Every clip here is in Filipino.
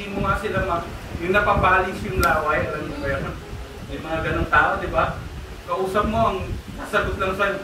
hindi mo nga sila yung napapalis yung laway, alam mo ba yan? Yung mga ganong tao, di ba? Kausap mo, ang nasagot lang sa'yo.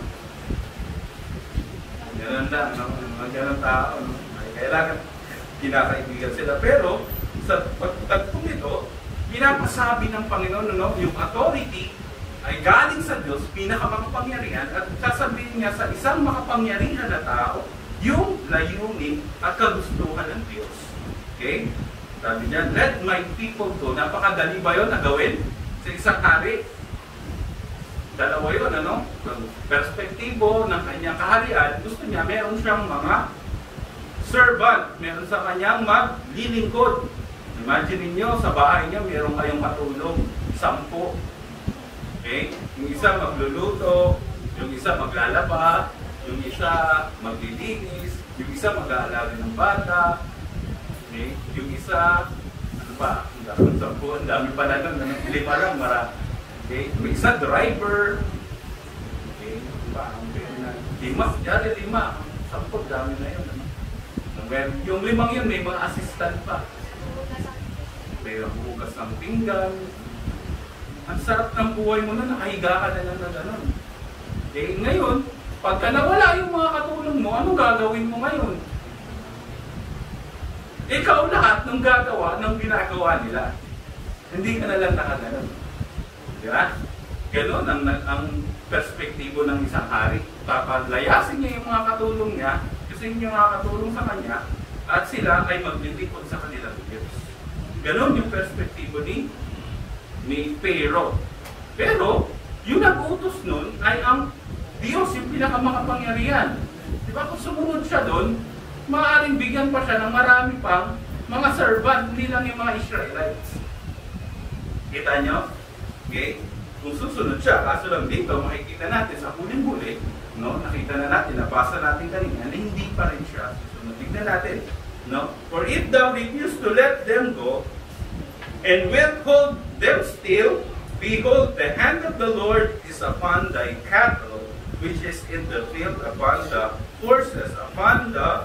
Ganun lang, no? Mga ganong tao, no? Ay, kailangan kinakaibigan sila. Pero, sa pagtagpong ito, pinapasabi ng Panginoon, no? Yung authority ay galing sa Diyos, pinakamakapangyarihan, at sasabihin niya sa isang makapangyarihan na tao, yung layunin at kagustuhan ng Diyos. Okay? Sabi niya, let my people go. Napakadali ba yun na gawin sa isang hari? Dalawa yun, ano? Ang perspektibo ng kanyang kaharian, gusto niya, meron siyang mga servant, meron sa kanyang maglilingkod. Imagine niyo sa bahay niyo, meron kayong matulong, 10. Okay? Yung isa magluluto, yung isa maglalaba, yung isa maglilinis, yung isa mag-aalaga ng bata, okay? Yung isa, ano ba, ang dami pala nun, 5 lang, okay? Yung isa driver, okay? Parang 5, dyan 5, 10, dami na yun. Ano? Yung 5 yun, may mga assistant pa. May hugas ng pinggan. Ang sarap ng buhay mo na, nakahiga ka na lang na gano'n. Okay? Ngayon, pagka nawala yung mga katulong mo, anong gagawin mo ngayon? Ikaw lahat ng gagawa ng ginagawa nila. Hindi ka na lang nakaganon. Di ba? Ganon ang perspektibo ng isang hari. Papalayasin niya yung mga katulong niya, kasi yung mga katulong sa kanya, at sila ay maglilingkod sa kanilang Diyos. Ganon yung perspektibo ni Pharaoh. Pero, yung nag-utos nun ay ang Diyos, yung pinakamakapangyarihan. Di ba kung sumunod siya doon, maaaring bigyan pa siya ng marami pang mga servant, hindi lang yung mga Israelites. Kita nyo? Okay? Kung susunod siya, kaso lang dito, makikita natin sa huling-huli, no? Nakita na natin, nabasa natin kanina, na hindi pa rin siya susunod. Tignan natin. No? For if thou refuse to let them go, and withhold them still, behold, the hand of the Lord is upon thy cattle, which is in the field, upon the horses, upon the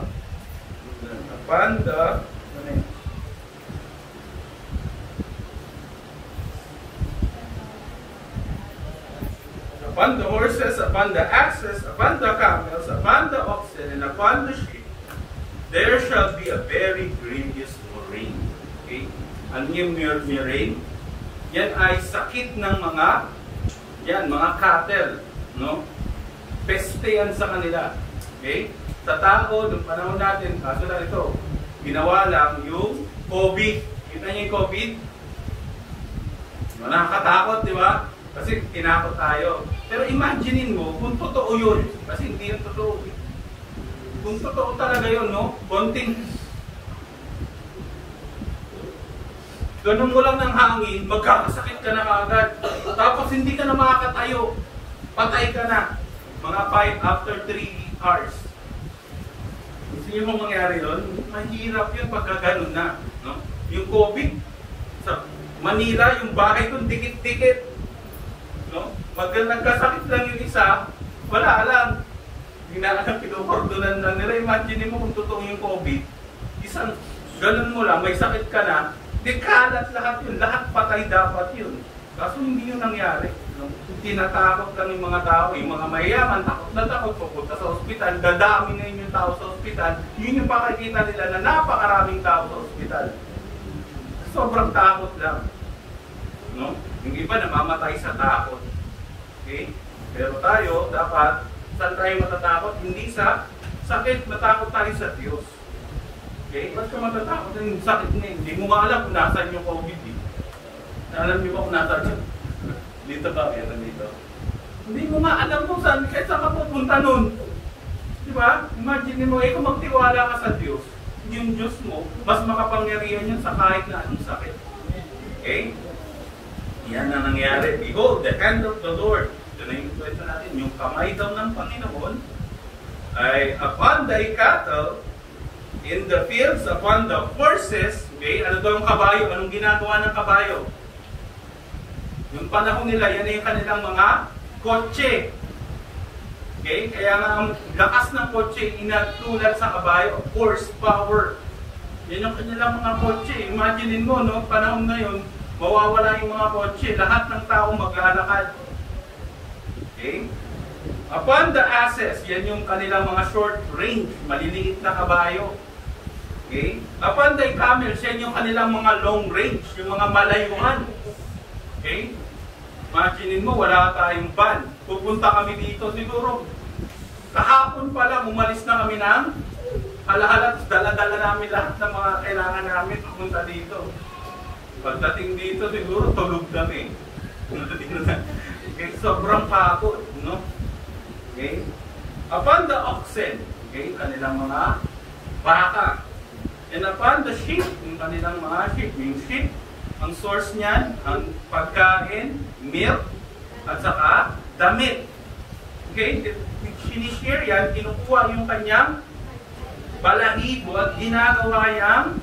horses, upon the asses, upon the camels, upon the oxen, and upon the sheep, there shall be a very grievous murrain. Okay? Ano yung murrain? Yan ay sakit ng mga cattle, no? Peste yan sa kanila. Okay? Sa tao, noong panahon natin, kaso na ito, ginawa lang yung COVID. Kita niyo yung COVID? Nakakatakot, di ba? Kasi tinakot tayo. Pero imaginein mo, kung totoo yun, kasi hindi yung totoo. Kung totoo talaga yun, no? Konting ganun mo lang ng hangin, magkakasakit ka na kaagad. Tapos hindi ka na makakatayo. Patay ka na. Mga 5 after 3 hours. Gusto niyo mong mangyari doon? Mahirap yun pagka ganun na. No? Yung COVID, sa Manila, yung bahay doon, dikit-dikit. No? Nagkasakit lang yung isa, wala lang. Hindi na alam, pinukordonan lang nila. Imagine mo kung totoo yung COVID. Isang ganun mo lang, may sakit ka na, di kalat lahat yun. Lahat patay dapat yun. Kaso hindi yun nangyari. No? Tinatakot lang yung mga tao. Yung mga mayayaman, takot na takot, pupunta sa ospital, dadami na yun yung tao sa ospital. Yun yung pakikita nila na napakaraming tao sa ospital. Sobrang takot lang. No? Yung iba namamatay sa takot. Okay? Pero tayo, dapat, saan tayo matatakot? Hindi sa sakit, matakot tayo sa Diyos. Okay? Ba't ka matatakot ng sakit na yun? Hindi mo nga alam kung nasaan yung COVID. Alam niyo ba kung nasaan yun? Dito ba? Yan dito. Hindi mo nga alam kung saan, kahit saan ka pupunta nun. Diba? Imagine mo, kung magtiwala ka sa Diyos, yung Diyos mo, mas makapangyarihan yun sa kahit na anong sakit. Okay? Yan ang nangyari. Behold, the hand of the Lord. Ito na yung kwento natin. Yung kamay daw ng Panginoon ay upon thy cattle, in the fields, upon the horses. Okay? Ano daw yung kabayo? Anong ginagawa ng kabayo? Yung panahon nila, yan yung kanilang mga kotse. Okay? Kaya nga ang lakas ng kotse inatulad sa kabayo, horsepower. Yan yung kanilang mga kotse. Imaginin mo, no, panahon na yun, mawawala yung mga kotse. Lahat ng tao maglalakad. Okay? Upon the asses, yan yung kanilang mga short range, maliliit na kabayo. Okay? Upon the camels, yan yung kanilang mga long range, yung mga malayuan. Okay? Imaginin mo, wala tayong van. Pupunta kami dito siguro. Kahapon pa lang, umalis na kami ng halahalat, dala-dala namin lahat ng mga kailangan namin pumunta dito. Pagdating dito, siguro tulog kami. Okay, sobrang pagod, no? Okay? Upon the oxen, okay, kanilang mga baka. And upon the sheep, yung kanilang mga sheep. Yung sheep, ang source niyan, ang pagkain, milk, at saka damit. Okay? Sinishare yan, kinukuha yung kanyang balahibo at ginagawa yung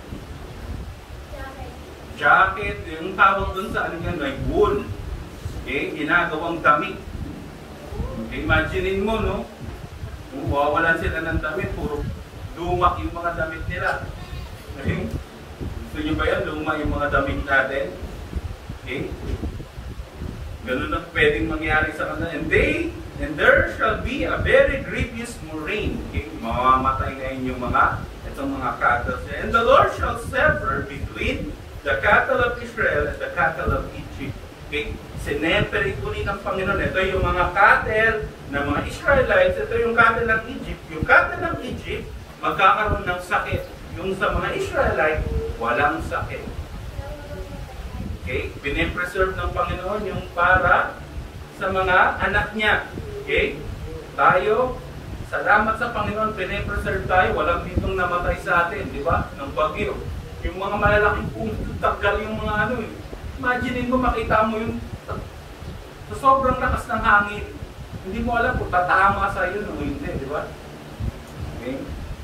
jacket, yung tawag dun sa ano yan, like wool. Okay, ginagawang damit. Okay, imaginein mo, no? Kung mawawalan sila ng damit, puro luma yung mga damit nila. Okay? Gusto nyo ba yan? Luma yung mga damit natin? Okay? Ganun ang pwedeng mangyari sa kanila. And there shall be a very grievous murrain. Okay? Mamamatay ngayon yung itong mga cattle. And the Lord shall sever between the cattle of Israel and the cattle of Egypt. Okay? Sineperate ulit ng Panginoon. Ito yung mga cattle ng mga Israelites. Ito yung cattle ng Egypt. Yung cattle ng Egypt, magkakaroon ng sakit. Yung sa mga Israelites, walang sakit. Okay? Pinipreserve ng Panginoon yung para sa mga anak niya. Okay? Tayo, salamat sa Panginoon, pinipreserve tayo. Walang ditong namatay sa atin, di ba? Ng bagyo. Yung mga malalaking punto, tagal yung mga ano eh. Imaginin mo, makita mo yung sa sobrang lakas ng hangin. Hindi mo alam kung tatama sa iyo o hindi, di ba? Okay?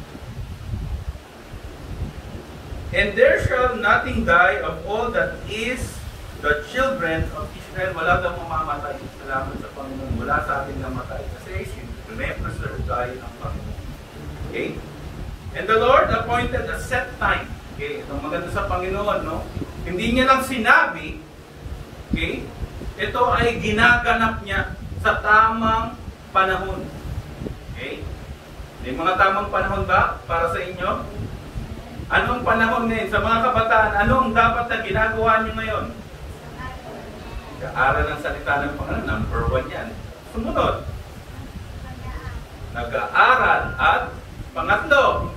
And there shall nothing die of all that is the children of Israel. Wala daw mamamatay. Salamat sa Panginoon. Wala sa ating namatay. Kasi may-preserve tayo ng Panginoon. Okay? And the Lord appointed a set time. Okay? Itong maganda sa Panginoon, no? Hindi niya lang sinabi, okay? Ito ay ginaganap niya sa tamang panahon. Okay? May mga tamang panahon ba para sa inyo? Anong panahon ngayon? Sa mga kabataan, anong dapat na ginagawa niyo ngayon? Nag-aaral ng salita ng Panginoon. Number 1 yan. Sumunod. Nag-aaral at pangatlo,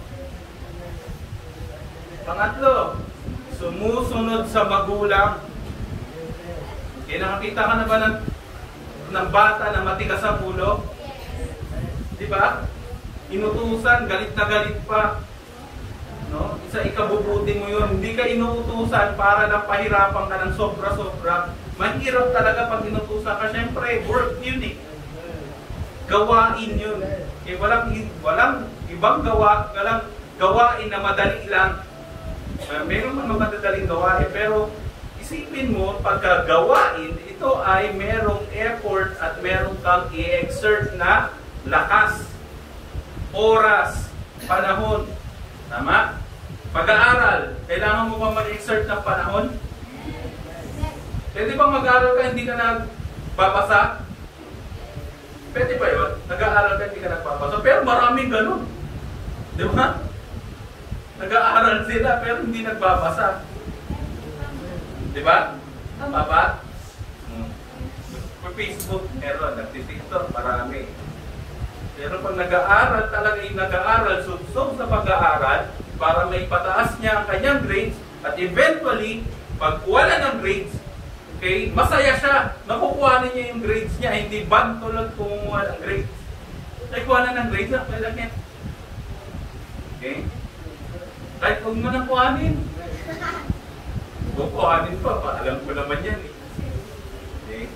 sumusunod sa magulang. Okay, nakakita ka na ba ng bata na matigas sa ulo? Di ba? Inutusan, galit na galit pa. No? Isa ikabubuti mo yun. Hindi ka inuutusan para na pahirapan ka ng sobra-sobra. Mahirap talaga pag inutusan ka. Siyempre, work yun eh. Gawain yun. Eh, walang ibang gawain na madali lang. Meron mga madadaling gawain, pero isipin mo, pagkagawain, ito ay merong effort at merong kang i-exert na lakas, oras, panahon. Tama? Pag-aaral, kailangan mo ba mag-exert ng panahon? Pwede bang mag-aaral ka hindi ka nagbabasa? Pwede ba yun? Nag-aaral ka hindi ka nagbabasa? Pero maraming ganun. Di ba? Nag-aaral sila pero hindi nagbabasa. Di ba? Baba? Sa Facebook, meron. Nag-TikTok, marami. Pero pag nag-aaral, talaga yung nag-aaral, sudsog sa pag-aaral, para may pataas niya ang kanyang grades, at eventually, pag wala ng grades, okay, masaya siya. Nakukuha niya yung grades niya, hindi bantulot kumuha ng grades. Nakuha na ng grades, okay lang yan. Okay? Kahit huwag mo nang kuhanin. Kuhanin pa, alam ko naman yan eh. Okay?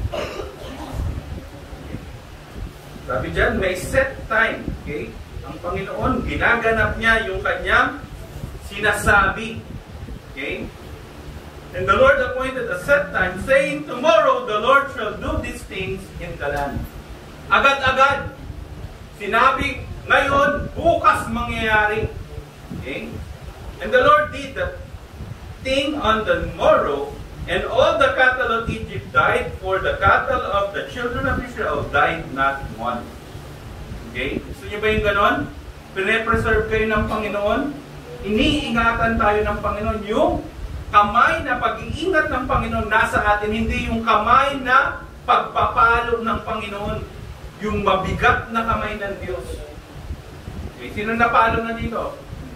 Sabi dyan, may set time. Okay? Ang Panginoon, ginaganap niya yung kanyang sinasabi. Okay? And the Lord appointed a set time, saying, tomorrow the Lord shall do these things in the land. Agad-agad. Sinabi, ngayon, bukas mangyayari. Okay? And the Lord did that thing on the morrow, and all the cattle of Egypt died, for the cattle of the children of Israel died not one. Okay? Gusto niyo ba yung ganon? Pine-preserve kayo ng Panginoon? Iniingatan tayo ng Panginoon. Yung kamay na pag-iingat ng Panginoon nasa atin, hindi yung kamay na pagpapalo ng Panginoon. Yung mabigat na kamay ng Diyos. Okay? Sino napalo na dito?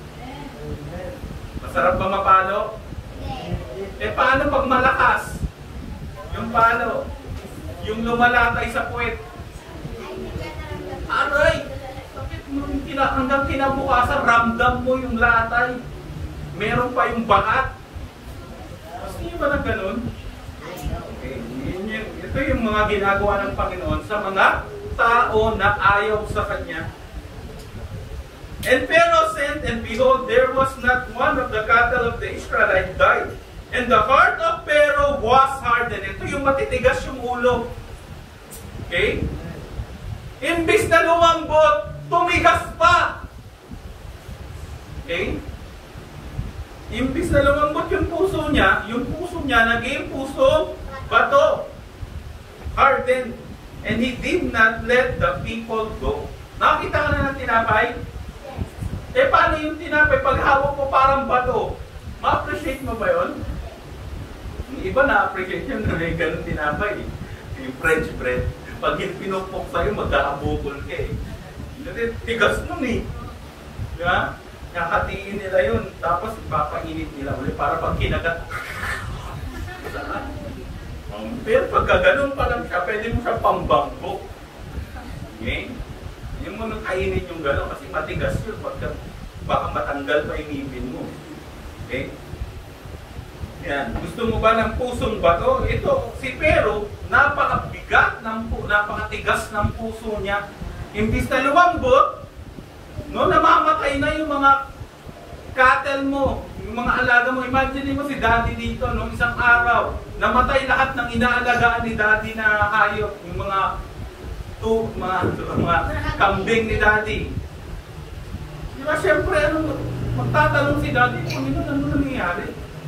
Masarap ba mapalo? Eh paano pag malakas? Yung palo. Yung lumalatay sa puwet. Aray! Hanggang kinabukasan, ramdam mo yung latay. Meron pa yung bakat. Gusto niyo ba na ganun? Okay. Ito yung mga ginagawa ng Panginoon sa mga tao na ayaw sa Kanya. And Pharaoh sent, and behold, there was not one of the cattle of the Israelites died. And the heart of Pharaoh was hardened. Ito yung matitigas yung ulo. Okay? Imbis na lumambot, tumigas pa. Okay? Imbis na lumambot yung puso niya naging puso bato. Hardened. And he did not let the people go. Nakita ka na ng tinapay? Eh, paano yung tinapay? Pag hawak mo parang bato, ma-appreciate mo ba yun? Yung iba na-appreciate yun na may ganun tinapay. Yung French bread. Pag pinupok sa'yo, mag-aabukol ka eh. Tigas nun eh. Diba? Nakatiin nila yun. Tapos ipapainit nila ulit para pag kinagat. Pero pagka ganun pa lang siya, pwede mo siya pambangko. Okay? Yung mo kainin yung gano'n kasi matigas yun. Baka matanggal pa yung ngipin mo. Okay? Yan. Gusto mo ba ng pusong bato? Ito, si Pero, napakabigat, napakatigas ng puso niya. Imbis na lumambot, no, namamatay na yung mga cattle mo, yung mga alaga mo. Imagine mo si Daddy dito, no, isang araw, namatay lahat ng inaalagaan ni Daddy na hayop, yung mga kambing ni Daddy. Di ba, siyempre, magtatanong si Daddy, Panginoon, ano nangyayari?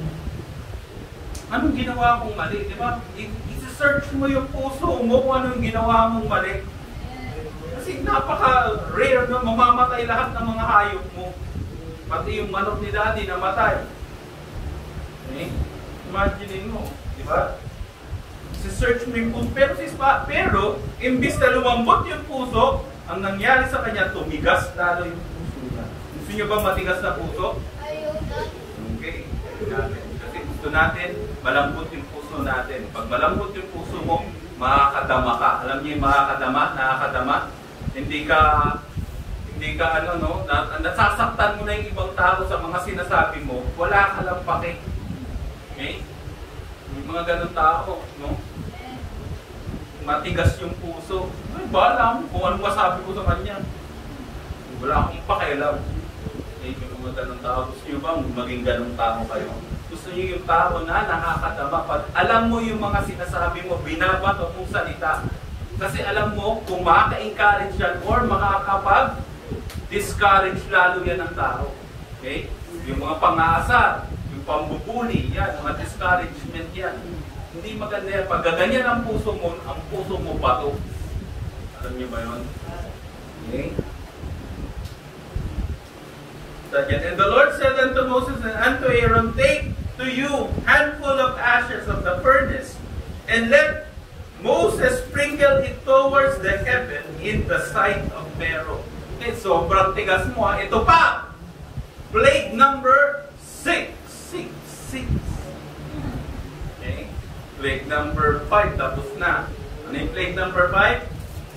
Anong ginawa kong mali? Di ba? I-search mo yung puso mo kung anong ginawa mong mali. Kasi napaka-rare na mamamatay lahat ng mga hayop mo. Pati yung manok ni Daddy namatay. Okay? Imagine mo, di ba? I-search mo yung puso. Pero, imbis na lumambot yung puso, ang nangyari sa kanya, tumigas lalo yung puso niya. Gusto niyo ba matigas na puso? Okay. Kasi gusto natin, malambot yung puso natin. Pag malambot yung puso mo, makakadama ka. Alam niyo yung nakakadama? Hindi ka nasasaktan mo na yung ibang tao sa mga sinasabi mo, wala ka lang pake. Okay? Yung mga ganun tao, no? Matigas yung puso. Ay, bahala mo kung anong masabi ko sa kanya. Wala akong pakialam. Eh, yung mga ganun tao, gusto nyo ba maging ganun tao kayo? Gusto nyo yung tao na nakakadama. Pag alam mo yung mga sinasabi mo, binabato mong salita. Kasi alam mo, kung makaka-encourage yan or makakapag-discourage lalo yan ng tao. Okay? Yung mga pang-aasar, yung pambubuli, yan, mga discouragement yan. Hindi maganda yan. Pag gaganyan ang puso mo bato. Alam niyo ba yun? Okay? And the Lord said unto Moses and unto Aaron, take to you handful of ashes of the furnace, and let Moses sprinkle it towards the heaven in the sight of Pharaoh. Okay, sobrang tigas mo ha. Ito pa! Plague number 6. Okay? Plague number 5, tapos na. Ano yung plague number 5?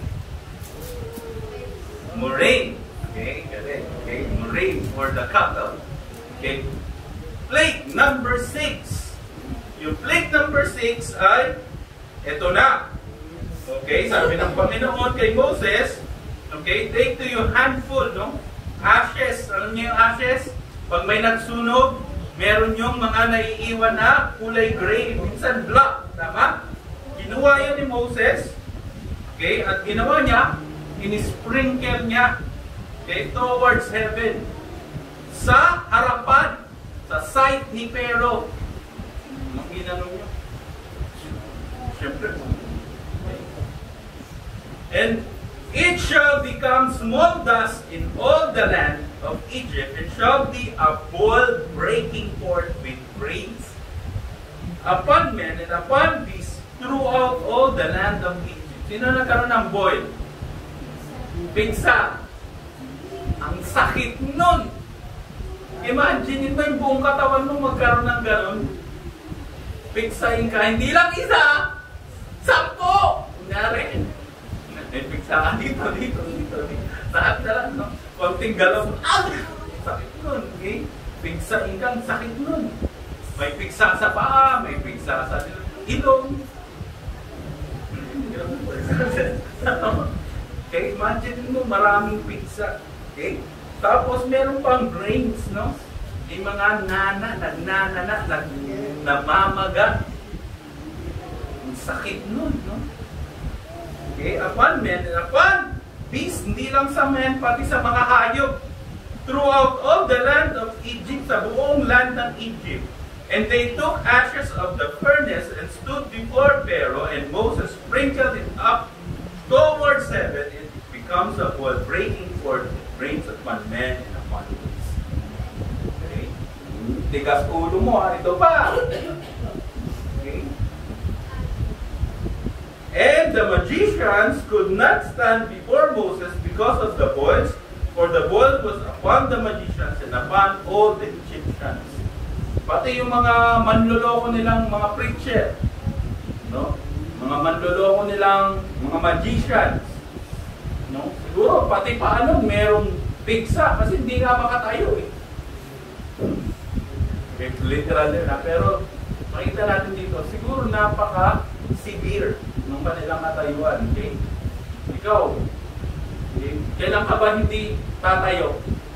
Murrain. Okay, galing. Okay, murrain for the cattle. Okay. Plague number 6. Yung plague number 6 ay ito na. Okay, sabi ng Panginoon kay Moses, okay, take to you handful, no? Ashes. Alam niyo yung ashes? Pag may nagsunog, meron yung mga naiiwan na kulay gray, minsan black. Tama? Ginawa yan ni Moses. Okay, at ginawa niya, in-sprinkle niya, okay, towards heaven. Sa harapan sa sight ni Pharaoh. Anong ginanong niya? Siyempre. And it shall become small dust in all the land of Egypt, and shall be a boil breaking forth with rains upon men and upon beasts throughout all the land of Egypt. Sino nagkaroon ng boil? Pigsa. Ang sakit nun. Imagine mo yung buong katawan mo magkaroon ng ganon. Pigsain ka. Hindi lang isa. 10. Kunyari. Pigsa ka dito. Lahat na lang, no? Konting galaw. Sakit nun. Okay? Pigsain ka. Sakit nun. May pigsa sa paa. May pigsa sa ilong. Okay? Imagine mo maraming pigsa. Okay? Tapos meron pang brains, no? Yung mga namamaga. Ang sakit nun, no? Okay? Upon men and upon beasts, hindi lang sa men, pati sa mga hayop. Throughout all the land of Egypt, sa buong land ng Egypt. And they took ashes of the furnace and stood before Pharaoh, and Moses sprinkled it up towards heaven. It becomes a boil breaking forth. Rains upon men and upon beasts. Okay? Tigas ulo mo, ito pa. Okay? And the magicians could not stand before Moses because of the boils, for the boil was upon the magicians and upon all the Egyptians. Pati yung mga manloloko nilang mga preacher, no? Mga manloloko nilang mga magicians, no? Siguro, pati paano, merong pigsa kasi hindi nga makatayo eh. Literal din na. Pero, makita natin dito, siguro napaka-severe ng kanilang katayuan. Okay? Ikaw, okay? Kailan ka ba hindi tatayo?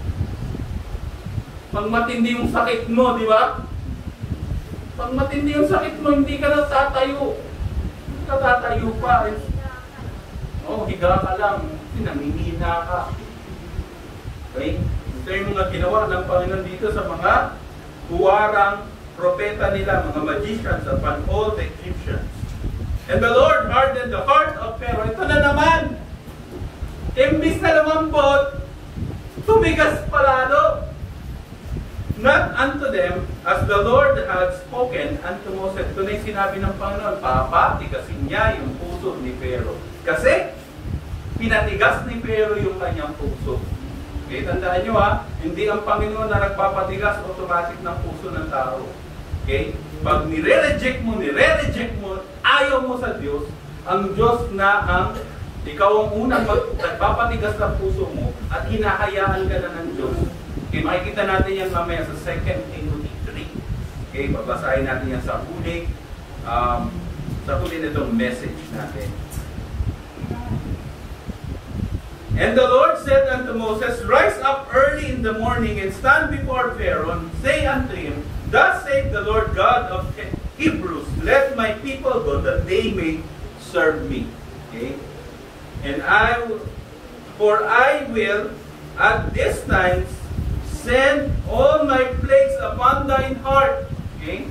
Pag matindi yung sakit mo, di ba? Pag matindi yung sakit mo, hindi ka na tatayo. Hindi ka tatayo pa eh. Oh, higa ka lang. Namimina ka. Okay? Ito yung mga ginawa ng Panginoon dito sa mga huwarang propeta nila, mga magicians upon all the Egyptians. And the Lord hardened the heart of Pharaoh. Ito na naman. Imbis na lumambot, tumigas palalo. Not unto them as the Lord had spoken unto Moses. Ito na yung sinabi ng Panginoon. Papatigasin niya yung puso ni Pharaoh. Kasi, pinatigas ni Pharaoh yung kanyang puso. Okay, tandaan nyo ha, hindi ang Panginoon na nagpapatigas automatic ng puso ng tao. Okay? Pag nire-reject mo, ayaw mo sa Diyos, ang Diyos na ang ikaw ang unang nagpapatigas ng puso mo at hinahayaan ka na ng Diyos. Okay, makikita natin yan mamaya sa 2 Timothy 3. Okay, babasahin natin yan sa huli. Sa huli nitong message natin. And the Lord said unto Moses, Rise up early in the morning and stand before Pharaoh, and say unto him, Thus saith the Lord God of Hebrews, Let my people go, that they may serve me. Okay? And I will at this time send all my plagues upon thine heart. Okay?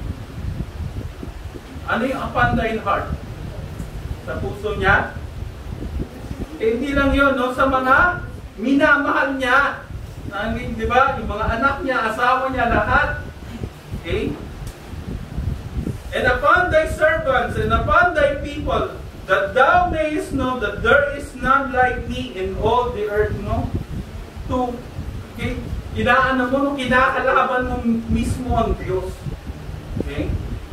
Ano yung upon thine heart? Sa puso niya? Eh, hindi lang yun, no? Sa mga minamahal niya. Di ba? Yung mga anak niya, asawa niya, lahat. Okay? And upon thy servants and upon thy people, that thou mayest know that there is none like me in all the earth, no? Okay? Inaano mo, no? Kinakalaban mo mismo ang Diyos. Okay?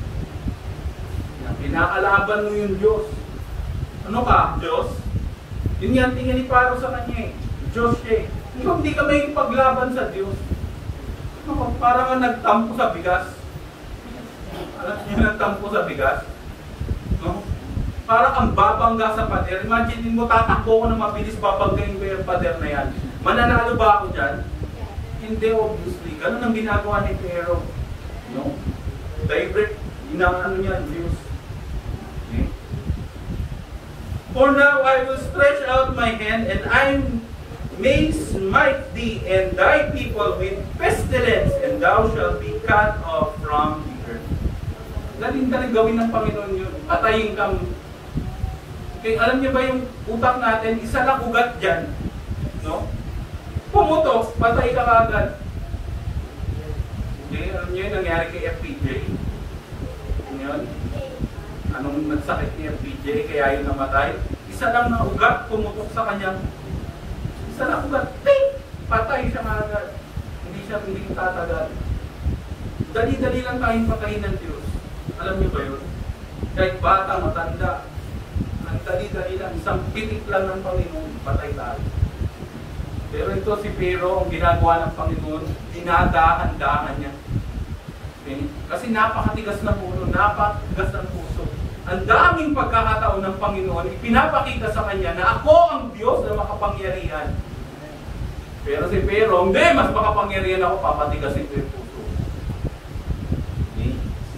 Kinakalaban mo yung Diyos. Ano ka? Diyos? Yun nga tingin ni Paro sa kanya eh. Diyos siya eh. Hindi ka may paglaban sa Diyos. Ano, parang nagtampo sa bigas. Alam niyo nagtampo sa bigas? No? Parang ang babangga sa pader. Imagine mo, tatakbo ko na mabilis, babanggain ko yung pader na yan. Mananalo ba ako dyan? Hindi, obviously. Ganun ang ginagawa ni Pharaoh. No? Direct, inaano niya, Diyos. Okay? For now I will stretch out my hand, and I may smite thee and thy people with pestilence, and thou shalt be cut off from the earth. Daling-daling gawin ng Panginoon yun. Patayin kang. Okay, alam niyo ba yung utak natin, isa lang ugat dyan. No? Pumutok, patay ka agad. Okay, alam niyo yun, nangyari kay FPJ. Ano yun? Anong nagsakit ni FPJ, kaya yun namatay? Isa lang na ugat, pumutok sa kanyang. Isa lang ugat, ting! Patay siya agad. Hindi tatagal. Dali-dali lang tayong patayin ng Diyos. Alam niyo ba yun? Kahit bata, matanda, ang dali-dali lang, isang pitik lang ng Panginoon, patay tayo. Pero ito si Pero, ang ginagawa ng Panginoon, dinadahan-dahan niya. Okay? Kasi napakatigas ng ulo, napakatigas ng puso. Ang daming pagkakataon ng Panginoon, ipinapakita sa kanya na ako ang Diyos na makapangyarihan. Pero si Pero, hindi, mas makapangyarihan ako, papatigasin ko yung puso. Okay?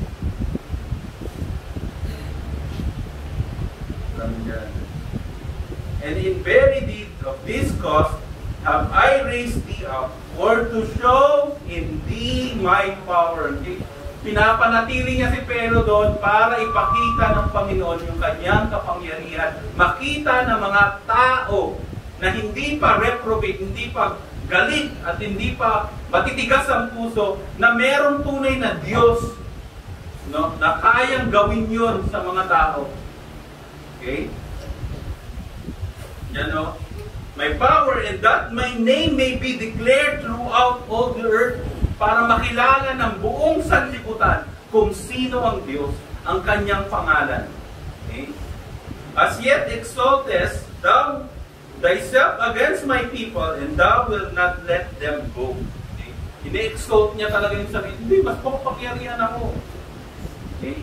And in very deed of this cause have I raised thee up, for to show in thee my power. Okay? Pinapanatili niya si Pero doon para ipakita ng Panginoon yung kanyang kapangyarihan. Makita ng mga tao na hindi pa reprobate, hindi pa galit, at hindi pa matitigas ang puso, na merong tunay na Diyos, no, na kayang gawin yun sa mga tao. Okay? Yan, no? My power, and that my name may be declared throughout all the earth, para makilala ng buong sanlibutan kung sino ang Diyos, ang kanyang pangalan. Okay? As yet exaltest thou thyself against my people, and thou will not let them go. Okay? Ine-exalt niya talaga yung sabi, hindi, mas papakyarihan ako. Okay?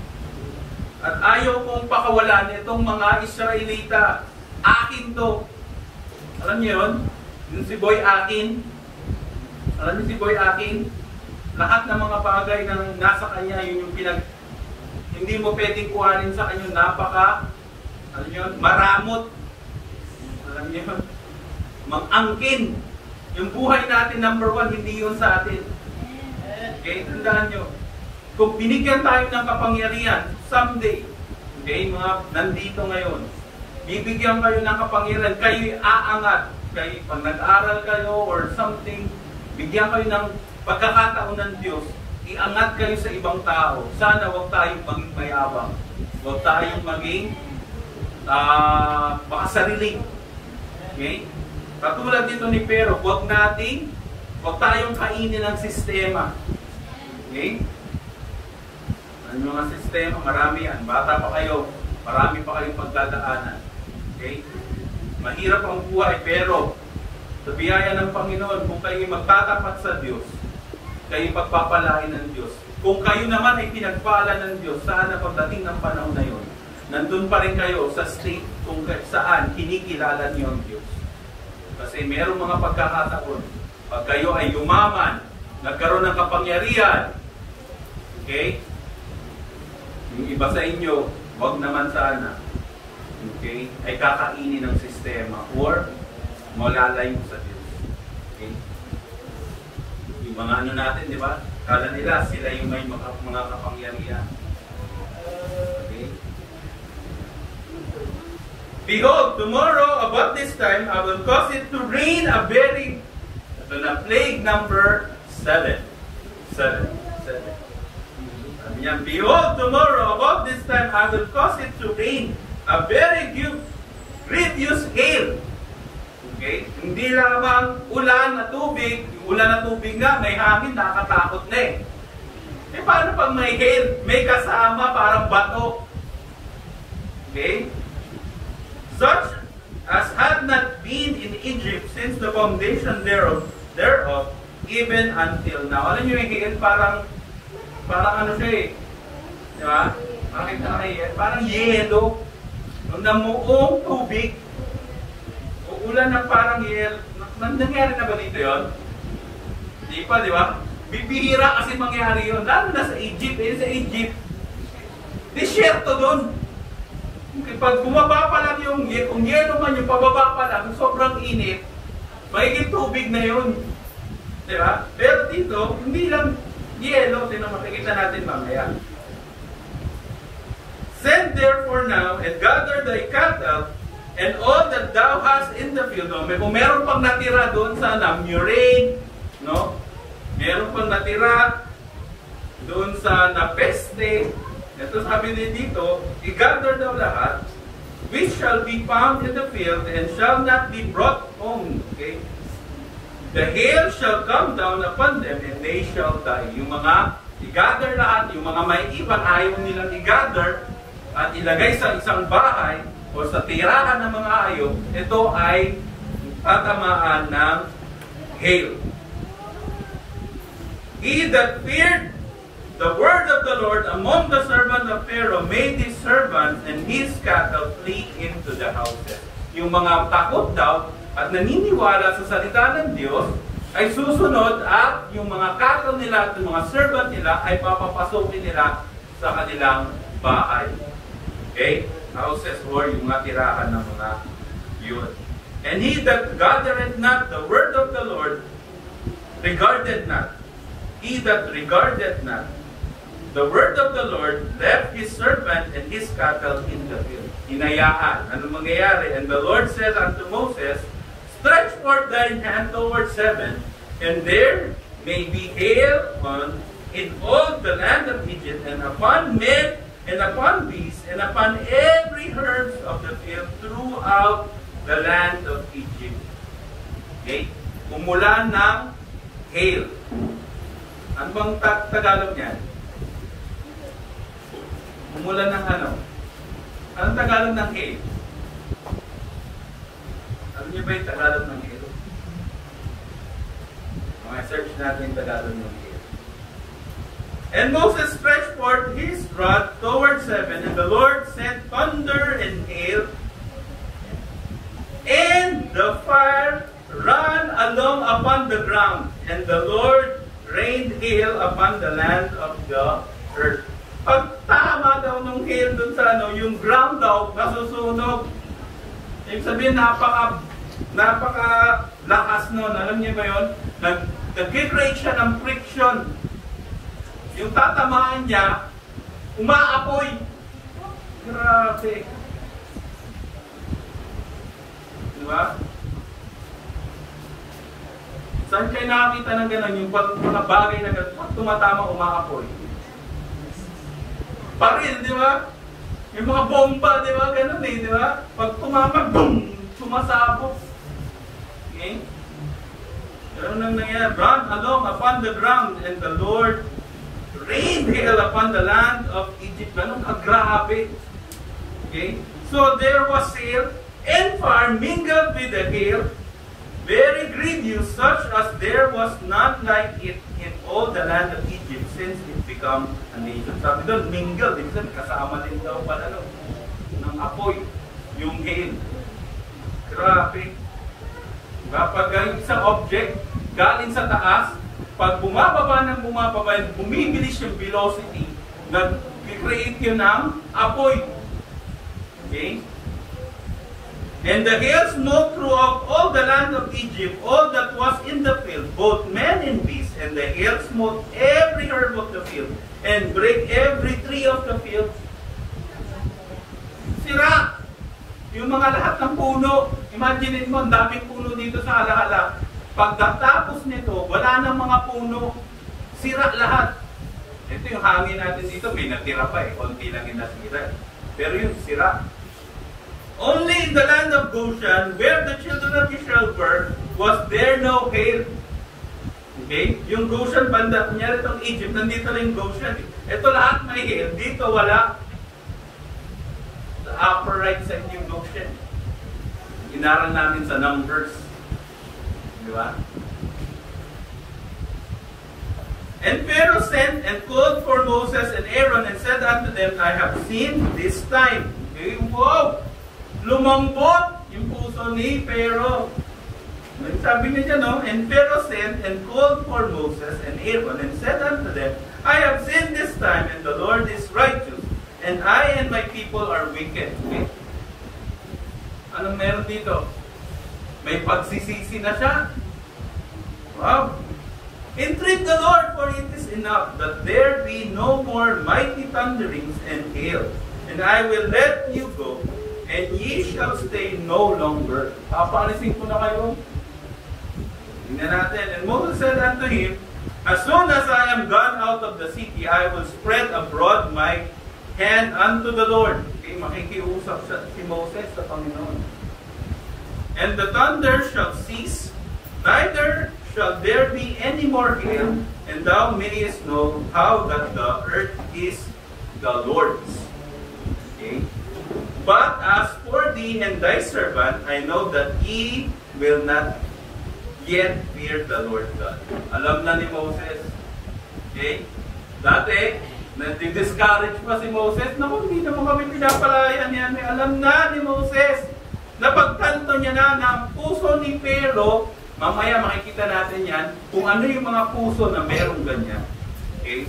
At ayaw kong pakawalan itong mga Israelita. Akin to. Alam niyo yun? Yung si Boy Akin. Alam niyo si Boy Akin? Lahat ng mga bagay na nasa kanya, yun yung hindi mo pwedeng kuhanin sa kanya, alam niyo yun? Maramot. Alam niyo yun? Mang-angkin. Yung buhay natin, number one, hindi yun sa atin. Okay? Tandaan niyo. Kung binigyan tayo ng kapangyarihan, someday, okay, mga nandito ngayon, bibigyan kayo ng kapangyarihan, kayo'y aangat. Kayo, pag nag-aral kayo or something, bigyan kayo ng pagkakataon ng Diyos, iangat kayo sa ibang tao. Sana huwag tayong maging mayabang. Huwag tayong maging makasariling. Okay? Katulad dito ni Pero, huwag tayong kainin ng sistema. Okay? Ano mga sistema? Marami yan. Bata pa kayo, marami pa kayong pagdadaanan. Okay? Mahirap ang buhay, pero sa biyaya ng Panginoon, kung kayo magtatapat sa Diyos, kayo pagpapalain ng Diyos. Kung kayo naman ay pinagpala ng Diyos, sana pagdating ng panahon na yun, nandun pa rin kayo sa state kung saan kinikilala niyo ang Diyos. Kasi mayroong mga pagkakataon, pag kayo ay yumaman, nagkaroon ng kapangyarihan, okay? Yung iba sa inyo, wag naman sana, okay, ay kakainin ng sistema or malalay mo sa Diyos. Okay? Yung mga ano natin, di ba? Kala nila sila yung may mga kapangyarihan. Okay? Behold, tomorrow about this time I will cause it to rain a very, ito na, plague number 7. 7. Sabi niya, behold, tomorrow about this time I will cause it to rain a very grievous hail. Okay? Hindi lamang ulan na tubig. Yung ulan na tubig nga, may hangin, nakakatakot na eh. Eh paano pag may hail? May kasama parang bato. Okay? Such as had not been in Egypt since the foundation thereof, even until now. Alam nyo yung hail, parang ano siya eh. Di ba? Makita na kayo, parang yelo. Nung namuong tubig, uulan ng parang yelo. Nangyari na ba dito yun? Di pa, di ba? Bibihira kasi mangyari yun. Lalo na sa Egypt. Sa Egypt, disyerto doon. Pag bumaba pa lang kung yelo man yung pababa pa lang, sobrang init, magiging tubig na yun. Di ba? Pero dito, hindi lang yellow, makikita natin mamaya. Send therefore now and gather thy cattle and all that thou hast in the field. Kung meron pang natira doon sa murrain, no? Meron pang natira doon sa napeste. Ito sabi din dito, i-gather daw lahat, which shall be found in the field and shall not be brought home. Okay? The hail shall come down upon them and they shall die. Yung mga i-gather lahat, yung mga may iwan, ayaw nilang i-gather at ilagay sa isang bahay o sa tirahan ng mga hayop, ito ay tatamaan ng hail. He that feared the word of the Lord among the servants of Pharaoh made his servants and his cattle flee into the houses. Yung mga takot daw at naniniwala sa salita ng Diyos ay susunod at yung mga cattle nila at yung mga servant nila ay papapasukin nila sa kanilang bahay. Okay? Houses or yung mga tirahan ng mga yun. And he that gathereth not the word of the Lord regarded not. He that regarded not the word of the Lord left his servant and his cattle in the field. Hinayaan. Ano mangyayari? And the Lord said unto Moses, stretch forth thine hand towards heaven, and there may be hail in all the land of Egypt, and upon men, and upon beasts, and upon every herb of the field throughout the land of Egypt. Okay? Umulan ng hail. Ano bang Tagalog niyan? Umulan ng ano? Anong Tagalog ng hail? Alam niyo ba yung Tagalog ng hail? Search natin yung Tagalog ng hail. And Moses stretched forth his rod towards heaven, and the Lord sent thunder and hail, and the fire ran along upon the ground, and the Lord rained hail upon the land of the earth. Pag tama daw nung hail dun sa yung ground daw, nasusunog. Ibig sabihin, napaka-lakas nun. Alam niyo ba yun? Nag-create siya ng friction. Yung tatamaan niya, umaapoy. Grabe. Diba? Saan kayo nakakita ng gano'n? Yung mga bagay na gano'n, pag tumatama, umaapoy. Paril, di ba? Yung mga bomba, di ba? Ganun eh, di ba? Pag tumama, boom! Sumasabog. Okay? Ganun nang nangyayari. Run along upon the ground, and the Lord rained hail upon the land of Egypt. Ganun kagrabe. Okay? So there was hail, and fire mingled with the hail, very grievous, such as there was not like it in all the land of Egypt since it became a nation. Sabi doon, mingled, ibig sabihin, kasama din daw pala ng apoy, yung hail. Grabe. Kapag isang object galing sa taas, pag bumababa, bumibilis yung velocity, nag-create yun ng apoy. Okay? And the hail smote throughout all the land of Egypt, all that was in the field, both men and beasts. And the hail smote every herb of the field, and brake every tree of the field. Sira! Yung mga lahat ng puno, imagine mo, ang daming puno dito sa alahala. Pagkatapos nito, wala nang mga puno, sira lahat. Ito yung hangin natin dito, may natira pa eh, konti lang yung nasira. Pero yung sira. Only in the land of Goshen, where the children of Israel were, was there no hail. Okay? Yung Goshen, banda, kunyari itong Egypt, nandito lang yung Goshen. Ito lahat may hail, dito wala. Sa upper right side yung Goshen. Inaral namin sa Numbers. Di ba? And Pharaoh sent and called for Moses and Aaron and said unto them, I have seen this time. Okay? Wow! Lumambot yung puso ni Pharaoh. Sabi niya dyan, no? And Pharaoh sent and called for Moses and Aaron and said unto them, I have sinned this time, and the Lord is righteous, and I and my people are wicked. Okay? Anong meron dito? May pagsisisi na siya. Wow! Entreat the Lord, for it is enough, that there be no more mighty thunderings and hail. And I will let you go, and ye shall stay no longer. Papaalisin ko na kayo. Tingnan natin. And Moses said unto him, as soon as I am gone out of the city, I will spread abroad my hand unto the Lord. Okay, makikiusap si Moses sa Panginoon. And the thunder shall cease, neither shall there be any more hail, and thou mayest know how that the earth is the Lord's. Okay? But as for thee and thy servant, I know that ye will not yet fear the Lord God. Alam na ni Moses. Okay? Dati, nadi-discourage pa si Moses. Naku, hindi naman kami pinapalayan yan. Alam na ni Moses. Napagtanto niya na ang puso ni Pero. Mamaya makikita natin yan kung ano yung mga puso na merong ganyan. Okay?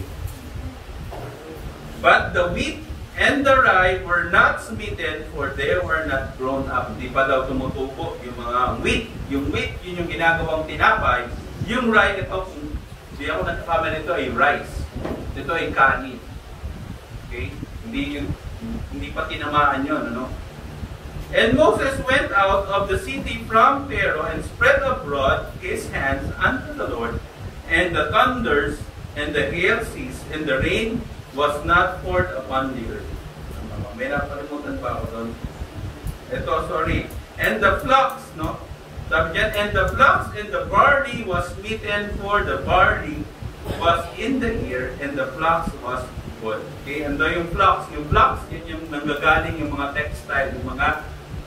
But the wheat and the rye were not smitten, for they were not grown up. Di pa daw tumutubo yung mga wheat. Yung wheat, yun yung ginagawang tinapay. Yung rye, ito, hindi ako nagkakamali nito ay rice. Ito ay kanin. Okay? Hindi pa tinamaan yun, ano? And Moses went out of the city from Pharaoh and spread abroad his hands unto the Lord, and the thunders and the hail ceased, and the rain was not poured upon the earth. May napalimutan pa ako doon. Ito, sorry. And the flocks, no? And the flocks and the barley was smitten, for the barley was in the ear, and the flocks was good. Okay, and yung flocks, yun yung nanggagaling yung mga textile, yung mga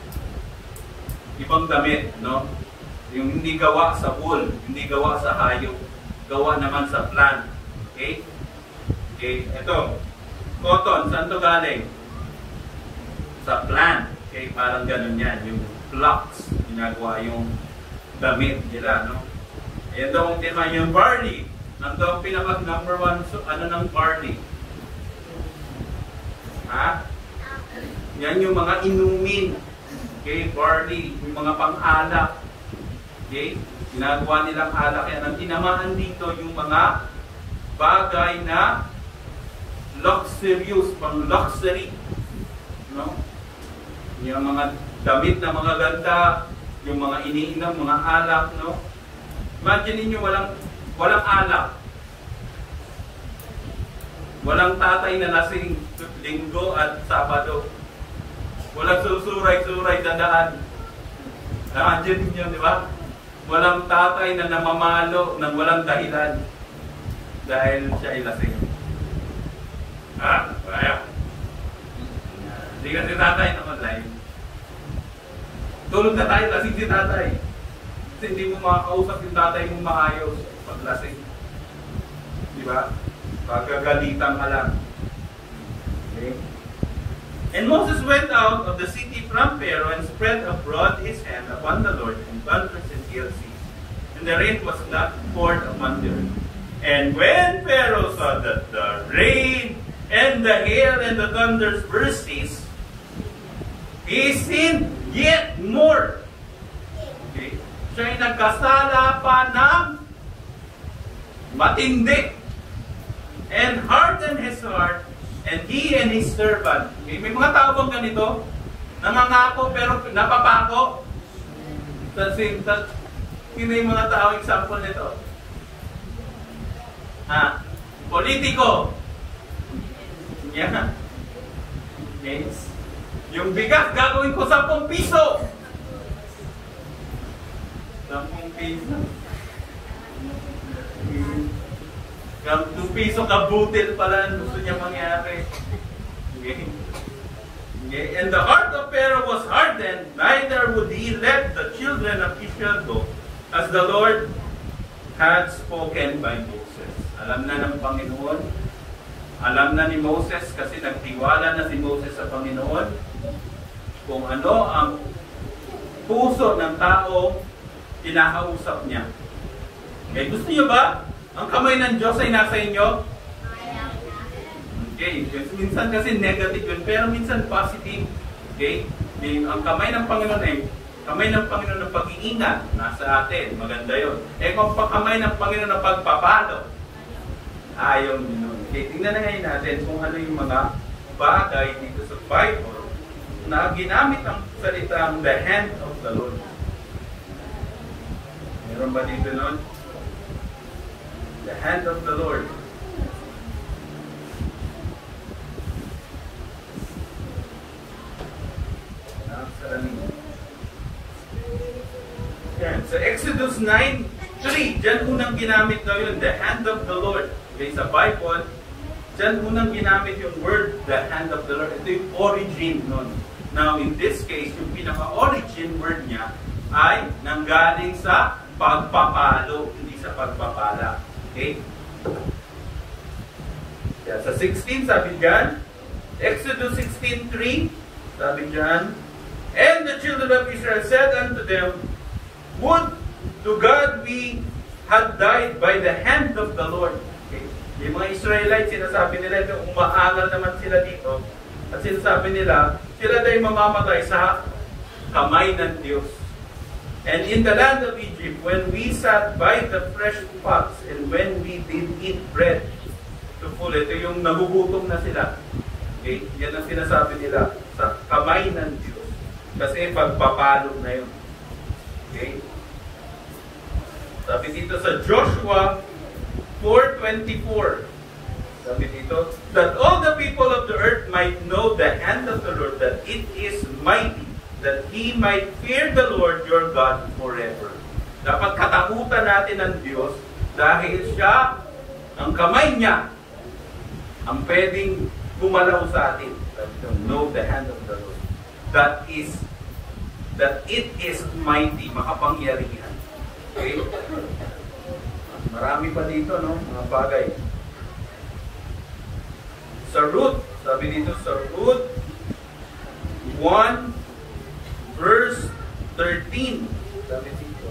ibang damit, no? Yung hindi gawa sa wool, hindi gawa sa hayop, gawa naman sa plant. Okay? Okay, ito. Cotton, saan to galing? Sa plant. Okay, parang ganun yan. Yung flax, ginagawa yung damit nila, no? Ayan daw ang tema, yung barley. Nandun ang pinaka number one, so, ano ng barley? Ha? Yan yung mga inumin. Okay, barley, yung mga pang-alak. Okay, ginagawa nilang alak. Yan, ang tinamaan dito yung mga bagay na luxurious, pang-luxury. No? Yung mga damit na mga ganda, yung mga iniinom, mga alak, no? Imagine niyo walang alak. Walang tatay na lasing Linggo at Sabado. Walang susuray-suray na daan. Imagine niyo, di ba? Walang tatay na namamalo ng walang dahilan dahil siya ay lasing. Kaya. Hindi kasi tatay naman live. Tulog na tayo, lasing si tatay. Kasi hindi mo makakausap yung tatay mong maayos pag lasing. Di ba? Pagkagalitan ka lang. Okay? And Moses went out of the city from Pharaoh and spread abroad his hand upon the Lord, and thunders and hail ceased. And the rain was not poured upon the earth. And when Pharaoh saw that the rain and the hail and the thunders were ceased, he sinned yet more. Okay? Siya'y nagkasala pa ng matindi, and hardened his heart, and he and his servant. Okay? May mga tao bang ganito? Nangangako pero napapako? Sino yung mga tao example nito? Politiko. Yeah. Yes. Yung bigas, gagawin ko 10 piso. 10 piso. 2 piso kabutil pala gusto niya mangyari. Okay. Okay. And the heart of Pharaoh was hardened, neither would he let the children of Israel go, as the Lord had spoken by Moses. Alam na ng Panginoon, alam na ni Moses kasi nagtiwala na si Moses sa Panginoon kung ano ang puso ng tao kinakausap niya. Okay, gusto niyo ba? Ang kamay ng Diyos ay nasa inyo? Okay, minsan kasi negative yun, pero minsan positive. Okay? Ang kamay ng Panginoon ay kamay ng Panginoon ng pag-iingat nasa atin. Maganda yun. Kung kamay ng Panginoon ng pagpapalo, Ayaw nyo nun. Okay, tingnan na ngayon natin kung ano yung mga bagay dito sa Bible na ginamit ang salitang the hand of the Lord. Meron ba dito nun? The hand of the Lord. Yan. Sa Exodus 9:3, dyan unang ginamit daw yun, the hand of the Lord. Okay, sa Bible, dyan unang ginamit yung word, the hand of the Lord. Ito yung origin nun. Now, in this case, yung pinaka-origin word niya ay nanggaling sa pagpapalo, hindi sa pagpapala. Okay? Yan. Sa 16, sabi dyan, Exodus 16:3, sabi dyan, and the children of Israel said unto them, would to God we had died by the hand of the Lord. Okay? Yung mga Israelites, sinasabi nila ito, umaangal naman sila dito. At sinasabi nila, sila dahil mamamatay sa kamay ng Diyos. And in the land of Egypt, when we sat by the fresh pots, and when we did eat bread to full, ito yung nagugutom na sila. Okay? Yan ang sinasabi nila, sa kamay ng Diyos. Kasi pagpapalo na yun. Okay? Sabi dito sa Joshua 4:24. Sabi dito, that all the people of the earth might know the hand of the Lord, that it is mighty, that He might fear the Lord your God forever. Dapat katakutan natin ang Diyos dahil Siya, ang kamay niya, ang pwedeng gumalaw sa atin. Know the hand of the Lord. That it is mighty, makapangyarihan. Okay? Marami pa dito, no? Mga bagay. Sa Ruth, sabi dito sa Ruth 1 verse 13. Sabi dito,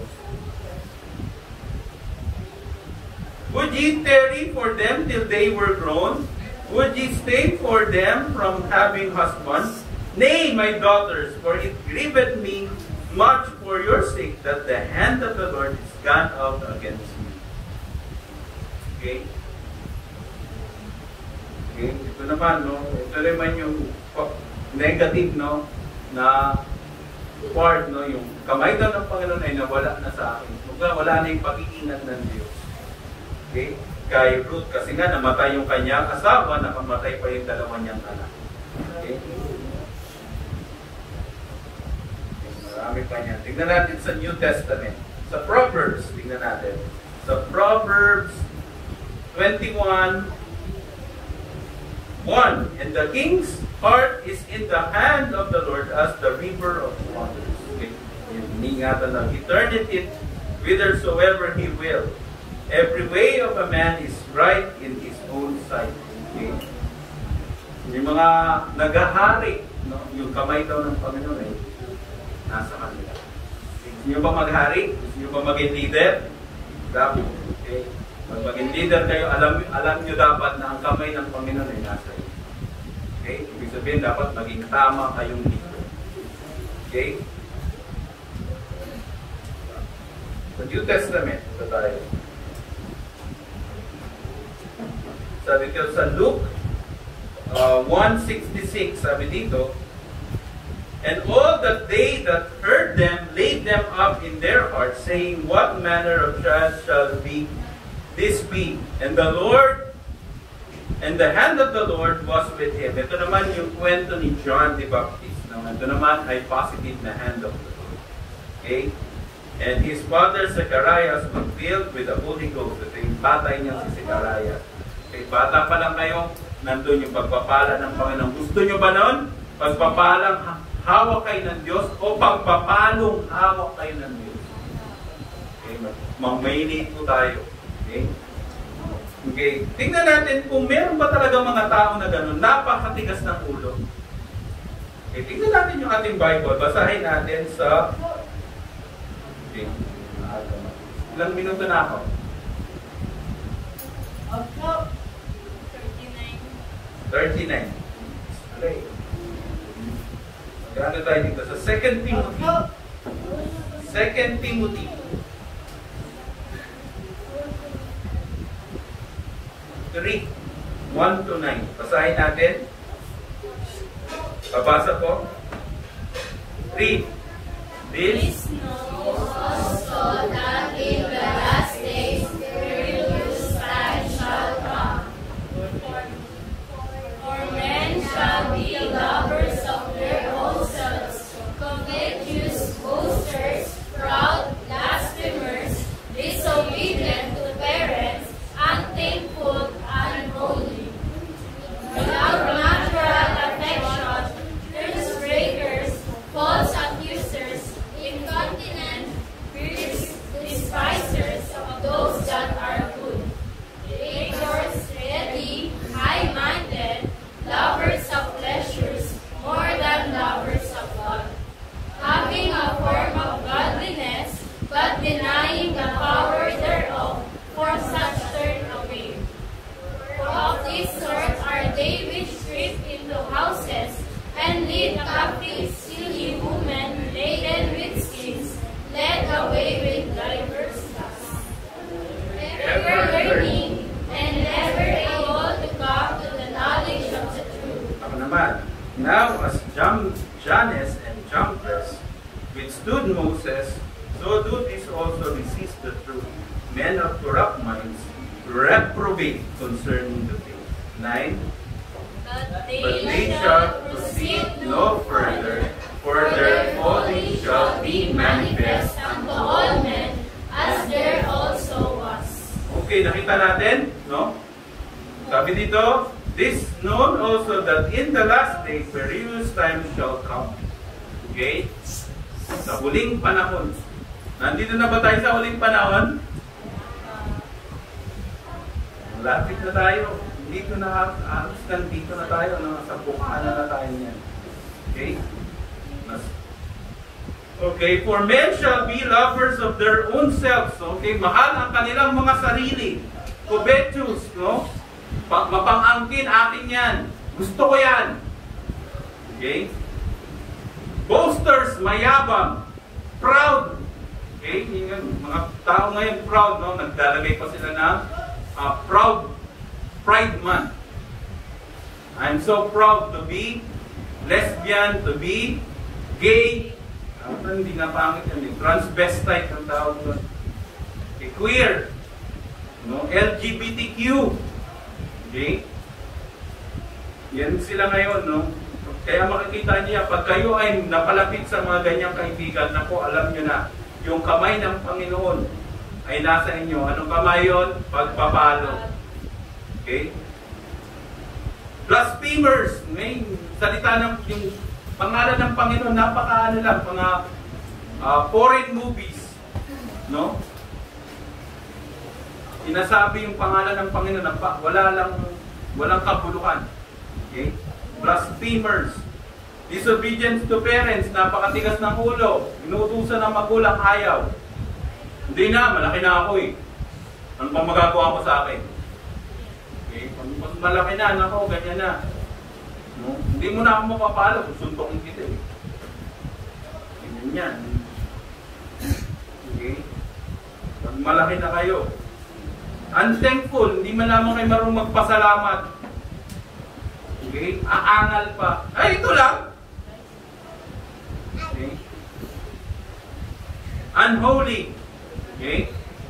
would ye tarry for them till they were grown? Would ye stay for them from having husbands? Nay, my daughters, for it grieveth me much for your sake that the hand of the Lord is gone out against me. Okay? Okay? Ito naman, no? Ito naman yung negative, no? Na part, no? Yung kamay daw ng Panginoon ay nawala na sa akin. Wala na yung pag-iingat ng Diyos. Okay? Kay Ruth, kasi nga namatay yung kanyang asawa, nakamatay pa yung dalawa niyang anak. Okay? Marami pa niyan. Tignan natin sa New Testament. Sa Proverbs, tignan natin. Sa Proverbs 21:1. And the king's heart is in the hand of the Lord as the river of waters. Okay? Iningatan lang. He turneth it whithersoever He will. Every way of a man is right in his own sight. Okay? Yung mga naghahari, no? Yung kamay daw ng Panginoon ay nasa kanila. Gusto nyo ba maghari? Gusto nyo ba maging leader? Dapat. Okay? Pag maging leader kayo, alam nyo dapat na ang kamay ng Panginoon ay nasa iyo. Okay? Ibig sabihin, dapat maging tama kayong leader. Okay? Sa New Testament, ito tayo. Sabi dito sa Luke 1:66, sabi dito, and all that they that heard them laid them up in their hearts, saying, what manner of child shall this be? And the Lord, and the hand of the Lord was with him. Ito naman yung kwento ni John the Baptist. Ito naman ay positive na hand of the Lord. Okay? And his father Zacharias was filled with the Holy Ghost. Ito yung tatay niya si Zacharias. Okay, bata pa lang kayo, nandun yung pagpapala ng Panginoon. Gusto nyo ba nun? Pagpapalang hawak kayo ng Diyos o pagpapalong hawak kayo ng Diyos? Okay, mag-mainit po tayo. Okay? Okay, tingnan natin kung meron ba talaga mga tao na gano'n, napakatigas ng ulo. Okay, tingnan natin yung ating Bible. Basahin natin sa... Okay, ilang minuto na ako? 39. Okay. Magkano tayo dito? Sa 2 Timothy. 2 Timothy. 2 3, 1 to 9. Basahin natin. Babasa po. 3. This knows also that in the last days perilous times shall come. For men shall be lovers of their own selves, covetous, boasters, proud, blasphemers, disobedient to parents, unthankful, unholy, without natural affection, truth breakers, false accusers, incontinent, fierce, despisers of those that are good, traitors, ready, high-minded, lovers of pleasures more than lovers of God, having a form of godliness, but denying the power thereof, for such turn away. For of these sort are they which creep into houses, and lead captive silly women laden with skins, led away with divers lusts, ever learning, and never able to come to the knowledge of the truth. Ako naman. Now, as Jannes and Jambres withstood Moses, so do these also resist the truth. Men of corrupt minds, reprobate concerning the faith. 9. But But they shall proceed no further, for their folly shall be manifest unto all men, as there also was. Okay, nakita natin, no? Sabi dito, this known also that in the last days perilous times shall come. Okay? Sa huling panahon. Nandito na ba tayo sa huling panahon? Malapit na tayo. Dito na, halos nandito na tayo. Sa bukaan na tayo niyan. Okay? Okay, for men shall be lovers of their own selves. Okay, mahal ang kanilang mga sarili. Covetous, no? Mapang-angkin, akin yan. Gusto ko yan. Okay? Boasters, mayabang. Proud. Okay? Yung mga tao ngayon proud, no? Naglalagay pa sila ng Pride Month. I'm so proud to be lesbian, to be gay. Hindi na pangit yan. Transvestite ang tawag doon. Okay, queer. No? LGBTQ. Okay? Yan sila ngayon, no? Kaya makikita niya, pag kayo ay napalapit sa mga ganyang kaibigan, naku, alam nyo na, yung kamay ng Panginoon ay nasa inyo. Anong kamay yun? Pagpapalo. Okay? Blasphemers. May salita ng yung pangalan ng Panginoon, napakaano lang, mga foreign movies. No? Inasabi yung pangalan ng Panginoon, walang kabuluhan. Okay? Blasphemers. Disobedience to parents, napakatigas ng ulo. Inuutusan ng magulang, ayaw. Hindi na, malaki na ako eh. Ano pang magagawa mo sa akin? Okay? Pag malaki na, nako, ganyan na. No? Hindi mo na ako mapapalo, suntokin kita eh. Ganyan yan. Okay? Pag malaki na kayo. Unthankful, hindi man lamang kayo marunong magpasalamat. Okay? Aangal pa. Ay, ito lang! Okay? Unholy. Okay?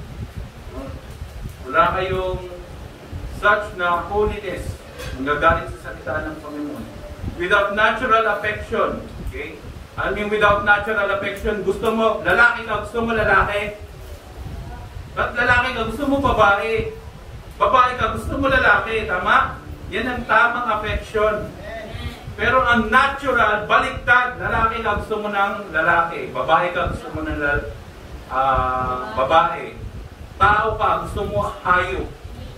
Wala kayong such na holiness. Nagagalit sa salita ng Panginoon. Without natural affection. Okay? I mean, without natural affection, gusto mo, lalaki ka, gusto mo lalaki. At lalaki ka, gusto mo babae. Babae ka, gusto mo lalaki. Tama? Yan ang tamang affection. Pero ang natural, baliktad. Lalaki ka, gusto mo ng lalaki. Babae ka, gusto mo ng babae. Tao ka, gusto mo hayop.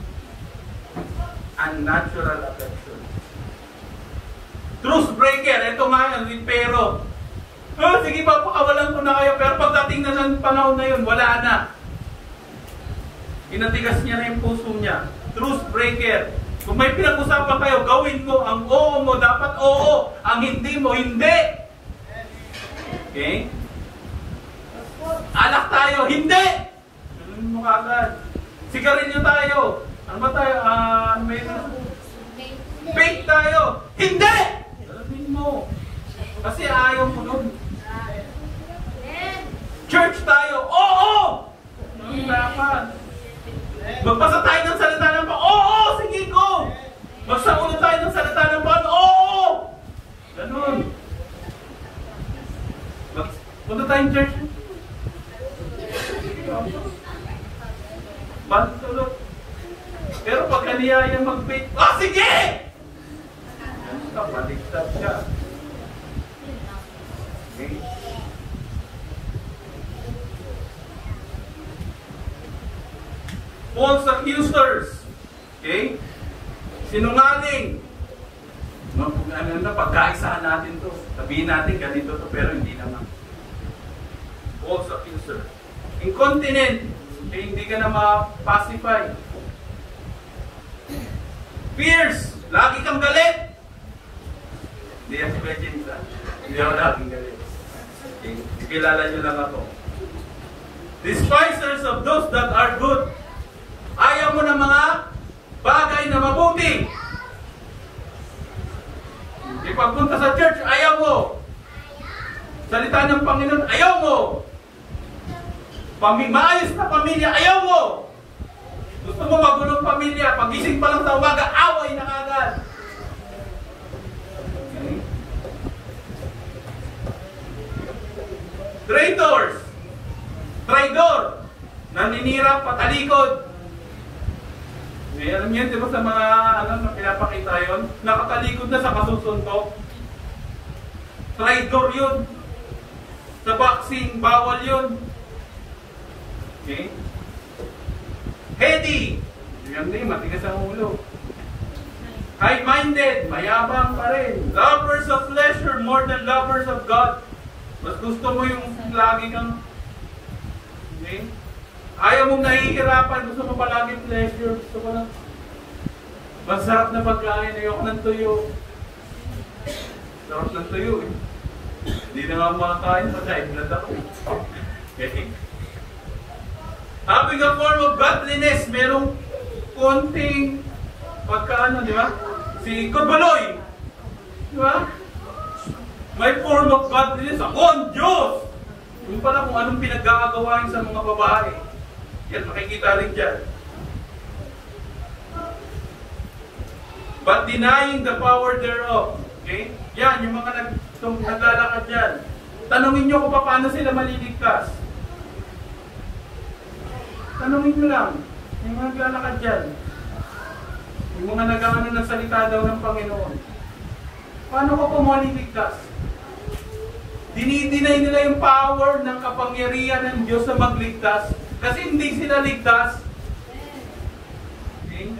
Unnatural affection. Truth breaker, ito nga yan, with pero. Oh, sige pa, pakawalan ko na kayo. Pero pagdating na ng panahon na yun, wala na. Inatigas niya na yung puso niya. Truth breaker. Kung may pinag-usapan kayo, gawin mo. Ang oo mo, dapat oo. Ang hindi mo, hindi. Okay? Alak tayo, hindi. Ganun mo kagad. Sigarilyo tayo. Ano ba tayo? May faith tayo. Hindi! Alamin mo. Kasi ayaw mo nun. Church tayo. Oo! Dapat. Magbasa tayo ng salita ng Panginoon. Oo! Sige ko! Magsaunod tayo ng salita ng Panginoon. Oo! Ganun. Punta tayong church. Tulog. Pero pag kaniyaya mag-faith, sige! Baliktad ka. Okay. False accusers. Okay? Sinungaling. Ano na, pagkaisahan natin to. Sabihin natin ganito to, pero hindi naman. False accuser. Incontinent. Okay, hindi ka na ma-pacify. Fierce. Lagi kang galit. Hindi yan si Legends, ha? Hindi ako laging galit. Okay? Kilala nyo lang ako. Despisers of those that are good. Ayaw mo ng mga bagay na mabuti. Ipagpunta sa church, ayaw mo. Salita ng Panginoon, ayaw mo. Maayos na pamilya, ayaw mo. Gusto mo magulong pamilya, pagising pa lang sa umaga, away na agad. Okay. Traitors. Traidor. Naninira, patalikod. Eh, alam niyo, di ba sa mga pinapakita yun? Nakatalikod na sa kasusuntok. Traidor yun. Sa boxing, bawal yun. Okay? Heady. Yan din, matigas ang ulo. High-minded, mayabang pa rin. Lovers of pleasure more than lovers of God. Mas gusto mo yung lagi kang... Okay? Ayaw mong nahihirapan, gusto mo palagi pleasure, gusto mo lang. Masarap na pagkain, ayoko ng tuyo. Sarap ng tuyo eh. Hindi na nga makakain, patay, blood ako eh. Okay. Having a form of godliness, merong konting pagkaano, di ba? Si Kurbaloy, di ba? May form of godliness, ako ang Diyos! Yung pala kung anong pinagkakagawain sa mga babae. Yan, makikita rin dyan. But denying the power thereof. Okay? Yan, yung mga naglalakad dyan. Tanungin nyo kung paano sila maliligtas. Tanungin nyo lang. Yung mga naglalakad dyan. Yung mga nag-ano ng salita daw ng Panginoon. Paano ko po maliligtas? Dinidinay nila yung power ng kapangyarihan ng Diyos na magligtas. Kasi hindi sila ligtas. Okay?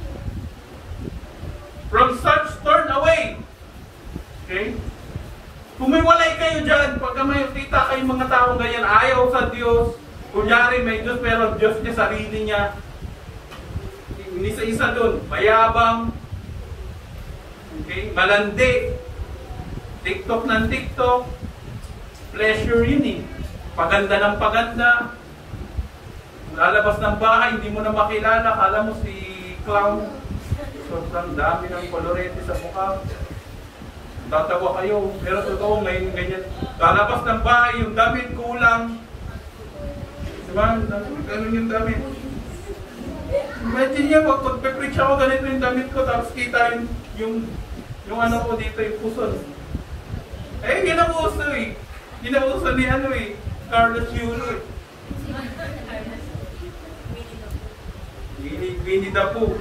From such turn away. Okay? Pumiwalay kayo dyan. Pagka may kita kayong mga taong ganyan, ayaw sa Diyos. Kunyari may Diyos, pero Diyos niya, sarili niya. Isa-isa doon. Mayabang. Okay? Malandi. TikTok ng TikTok. Pleasure yun eh. Paganda ng paganda. Lalabas ng bahay, hindi mo na makilala. Kala mo si clown. Sobrang dami ng kolorete sa mukha. Tatawa kayo. Pero totoo, may ganyan. Lalabas ng bahay, yung damit kulang. Diba? Ganun yung damit. Imagine niya, pag-preach ako, ganito yung damit ko, tapos kita yung ano ko dito, yung puson. Eh, ginauso eh. Ginauso ni ano eh, Carlos Yulo eh. Winnie the Pooh.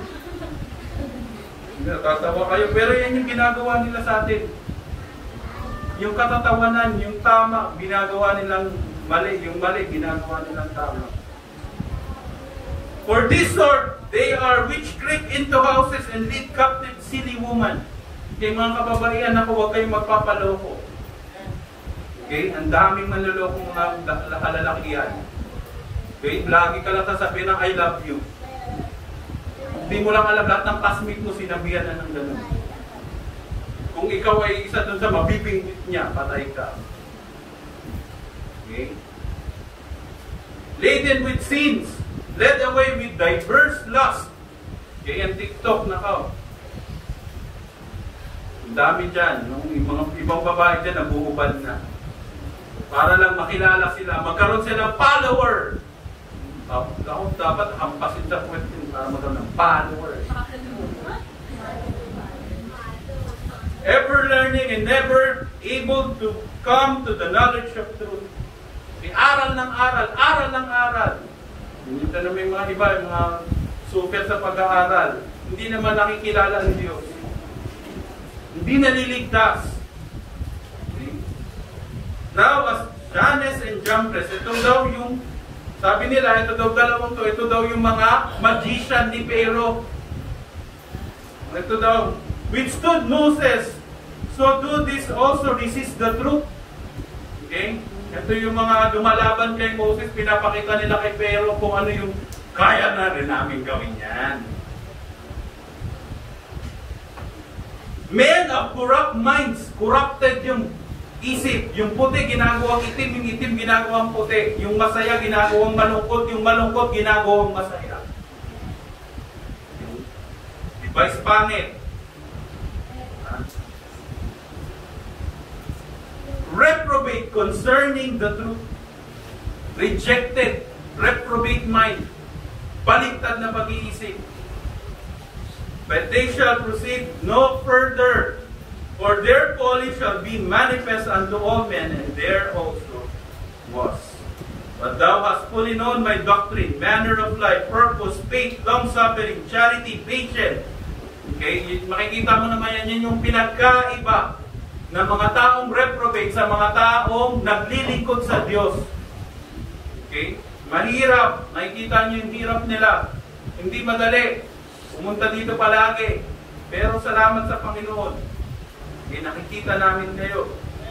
Natatawa kayo, pero yan yung ginagawa nila sa atin. Yung katatawanan, yung tama, ginagawa nilang mali. Yung mali, ginagawa nilang tama. For this sort, they are which creep into houses and lead captive silly woman. Okay, mga kababaihan ako, huwag kayong magpapaloko. Okay, ang daming manlolokong mga kalalakihan. Okay, lagi ka lang sasabihin ng I love you. Hindi mo lang alam, lahat ng classmate mo sinabihan na ng gano'n. Kung ikaw ay isa dun sa mabibingit niya, patay ka. Okay? Laden with sins, led away with diverse lust. Kaya ang TikTok, nakaw. Ang dami dyan. Yung mga ibang babae dyan, nabuhubad na. Para lang makilala sila. Magkaroon sila ng follower. Ako dapat hampasin sa puwet yun para magkaroon ng follower. Ever learning and never able to come to the knowledge of truth. Aral ng aral, aral ng aral. Hindi na may mga iba, mga super sa pag-aaral. Hindi naman nakikilala ang Diyos. Hindi naliligtas. Okay? Now, as Jannes and Jambres, ito daw yung, sabi nila, ito daw dalawang to, ito daw yung mga magician ni Pharaoh. Ito daw, withstood Moses, so do this also resist the truth. Okay? Ito yung mga lumalaban kay Moses, pinapakita nila kay Pharaoh kung ano yung kaya na rin namin gawin yan. Men of corrupt minds, corrupted yung isip. Yung puti ginagawang itim, yung itim ginagawang puti. Yung masaya ginagawang malungkot, yung malungkot ginagawang masaya. Vice pangit. Reprobate concerning the truth. Rejected. Reprobate mind. Baliktad na pag-iisip. But they shall proceed no further, for their folly shall be manifest unto all men, and there also was. But thou hast fully known my doctrine, manner of life, purpose, faith, long-suffering, charity, patience. Okay? Makikita mo naman yan yung pinagkaiba ng mga taong reprobate sa mga taong naglilingkod sa Diyos. Okay? Mahirap. Nakikita nyo yung hirap nila. Hindi madali. Pumunta dito palagi. Pero salamat sa Panginoon. Okay, nakikita namin kayo.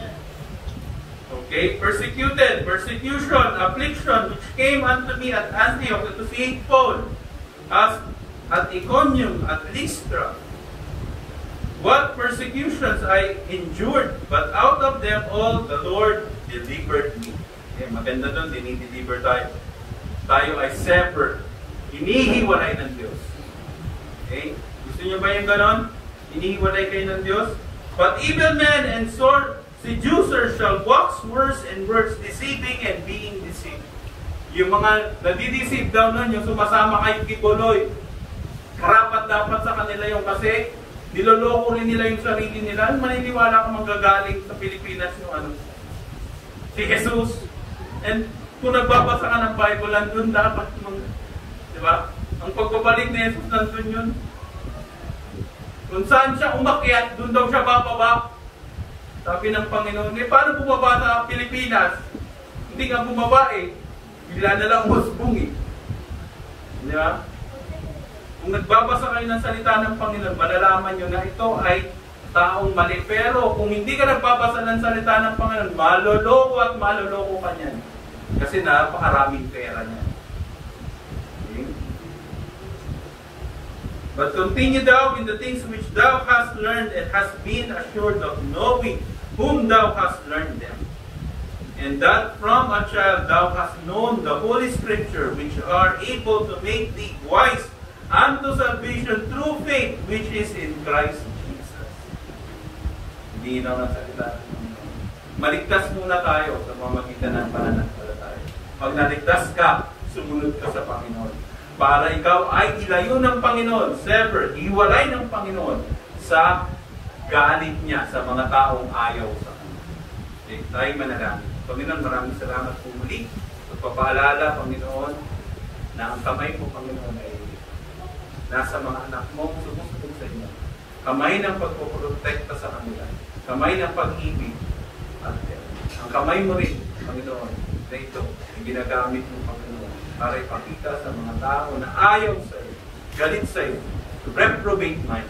Okay? Persecuted. Persecution, affliction, which came unto me at Antioch, to St. Paul, as at Iconium, at Lystra. What persecutions I endured, but out of them all the Lord delivered me. Okay, maganda doon, dinideliver tayo. Tayo ay separate. Hinihiwalay ng Diyos. Okay? Gusto nyo ba yung ganon? Hinihiwalay kayo ng Diyos? But evil men and seducers shall wax words and words, deceiving and being deceived. Yung mga nadideceive daw nun, yung sumasama kay Kikuloy, karapat dapat sa kanila yung kasi niloloko rin nila yung sarili nila. Maniniwala ka manggagaling sa Pilipinas yung si Jesus. And kung nagbabasa ka ng Bible, nandun dapat di ba? Ang pagbabalik ni Jesus, nandun yun. Kung saan siya umakyat, dun daw siya bababa. Sabi ng Panginoon, paano bumaba sa Pilipinas? Hindi nga bumaba eh. Bigla na lang umusbong eh. Di ba? Kung nagbabasa kayo ng salita ng Panginoon, malalaman nyo na ito ay taong mali. Pero kung hindi ka nagbabasa ng salita ng Panginoon, maloloko at maloloko ka niyan. Kasi napakaraming pera niyan. Okay? But continue thou in the things which thou hast learned and hast been assured of knowing whom thou hast learned them. And that from a child thou hast known the Holy Scripture, which are able to make thee wise unto salvation through faith which is in Christ Jesus. Hindi na salita. Maligtas muna tayo sa pamamagitan ng pananampalataya. Pag naligtas ka, sumunod ka sa Panginoon. Para ikaw ay ilayo ng Panginoon, sever, hiwalay ng Panginoon sa galit niya sa mga taong ayaw sa Kanya. Okay, tayo manalangin. Panginoon, maraming salamat po muli. Pagpapaalala, Panginoon, na ang kamay mo, Panginoon, ay nasa mga anak mo, sumusubog sa inyo. Kamay ng pagpoprotekta sa kanila. Kamay ng pag-ibig. At ang kamay mo rin, Panginoon, na ito, ay ginagamit mo, Panginoon, para ipakita sa mga tao na ayaw sa iyo, galit sa iyo, reprobate mind.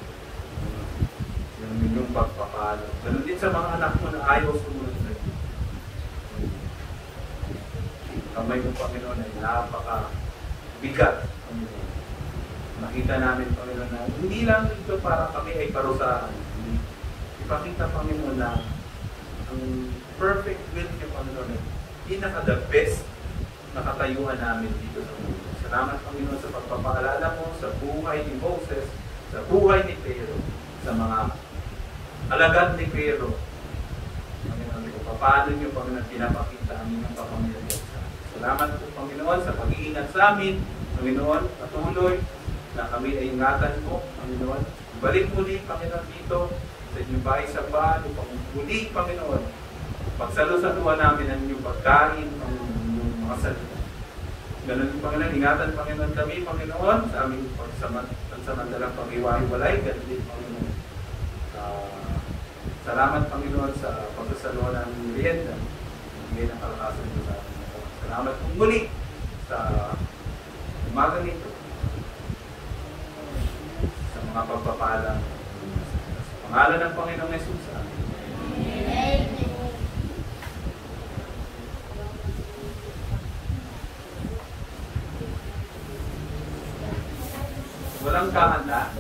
Yung inyong pagpapalo. Ganun din sa mga anak mo na ayaw sumunod sa iyo. Kamay mo, Panginoon, ay napaka-bigat, Panginoon. Makita namin, Panginoon, na hindi lang ito para kami ay parusahan. Ipakita, Panginoon, na ang perfect will niyo, Panginoon, ay pinaka-the best na katayuhan namin dito sa mundo. Sa Salamat, Panginoon, sa pagpapaalala mo sa buhay ni Moses, sa buhay ni Pero, sa mga alagad ni Pero. Panginoon, kung paano niyo, Panginoon, pinapakita ang inyong kapangyarihan sa amin. Salamat po, Panginoon, sa pag-iingat sa amin. Panginoon, patuloy na kami ay ingatan mo, Panginoon. Balik muli, Panginoon, dito sa inyong bahay sa bahay, upang muli, Panginoon, pagsalusaluhan namin ang inyong pagkain, ang inyong mga salita. Ganun, Panginoon, ingatan, Panginoon, kami, Panginoon, sa aming pagsamandalang pag-iwahiwalay, ganun din, Panginoon. Salamat, Panginoon, sa pagsasaluhan ng merienda. Bigay ng kalakasan mo sa amin. Salamat kong muli sa umaga nito, sa mga pagpapalang sa pangalan ng Panginoong Jesus. Amen. Walang kakanta.